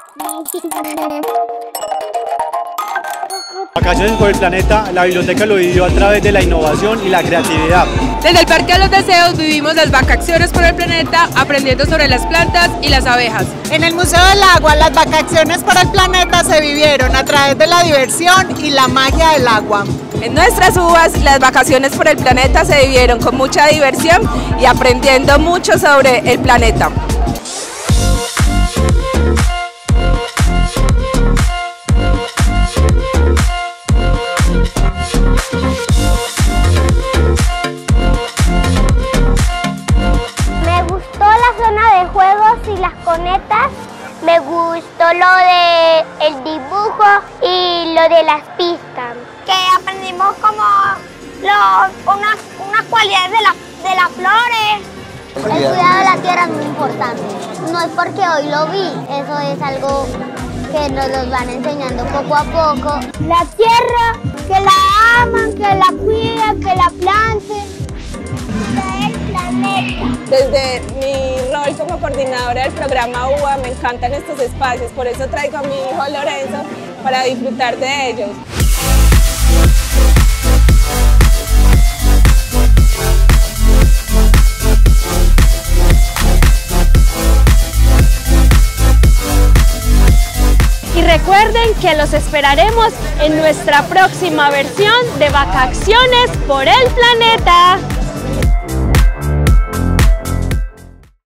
Vacaciones por el Planeta, la biblioteca lo vivió a través de la innovación y la creatividad. Desde el Parque de los Deseos vivimos las vacaciones por el planeta, aprendiendo sobre las plantas y las abejas. En el Museo del Agua, las vacaciones por el planeta se vivieron a través de la diversión y la magia del agua. En nuestras uvas, las vacaciones por el planeta se vivieron con mucha diversión y aprendiendo mucho sobre el planeta. Y las conetas, me gustó lo de el dibujo y lo de las pistas. Que aprendimos como unas cualidades de las flores. El cuidado de la tierra es muy importante. No es porque hoy lo vi, eso es algo que nos lo van enseñando poco a poco. La tierra, que la aman, que la cuiden, que la planten. Desde mi rol como coordinadora del programa UBA me encantan estos espacios, por eso traigo a mi hijo Lorenzo para disfrutar de ellos. Y recuerden que los esperaremos en nuestra próxima versión de Vacaciones por el Planeta.